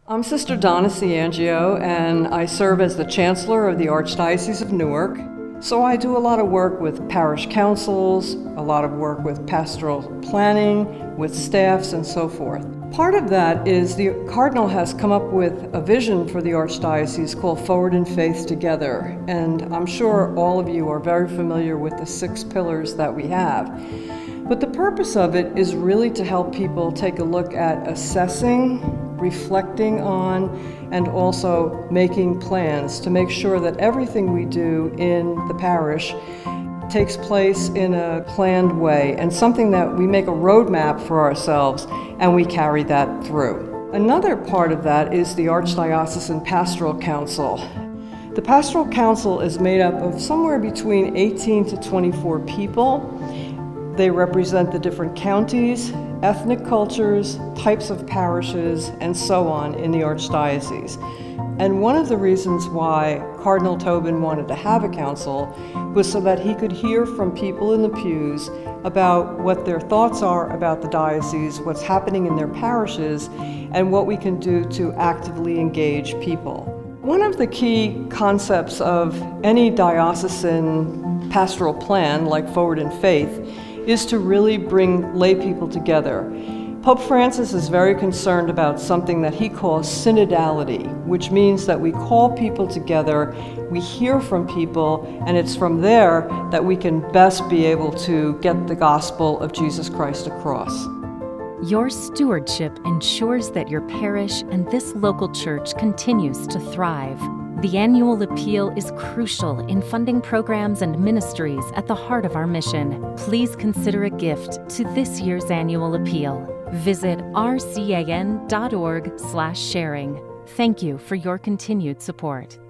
I'm Sister Donna Ciangio, and I serve as the Chancellor of the Archdiocese of Newark. So I do a lot of work with parish councils, a lot of work with pastoral planning, with staffs, and so forth. Part of that is the Cardinal has come up with a vision for the Archdiocese called Forward in Faith Together, and I'm sure all of you are very familiar with the 6 pillars that we have. But the purpose of it is really to help people take a look at assessing, reflecting on, and also making plans to make sure that everything we do in the parish takes place in a planned way and something that we make a roadmap for ourselves and we carry that through. Another part of that is the Archdiocesan Pastoral Council. The Pastoral Council is made up of somewhere between 18 to 24 people. They represent the different counties, ethnic cultures, types of parishes, and so on in the Archdiocese. And one of the reasons why Cardinal Tobin wanted to have a council was so that he could hear from people in the pews about what their thoughts are about the diocese, what's happening in their parishes, and what we can do to actively engage people. One of the key concepts of any diocesan pastoral plan, like Forward in Faith, is to really bring lay people together. Pope Francis is very concerned about something that he calls synodality, which means that we call people together, we hear from people, and it's from there that we can best be able to get the gospel of Jesus Christ across. Your stewardship ensures that your parish and this local church continues to thrive. The annual appeal is crucial in funding programs and ministries at the heart of our mission. Please consider a gift to this year's annual appeal. Visit rcan.org/sharing. Thank you for your continued support.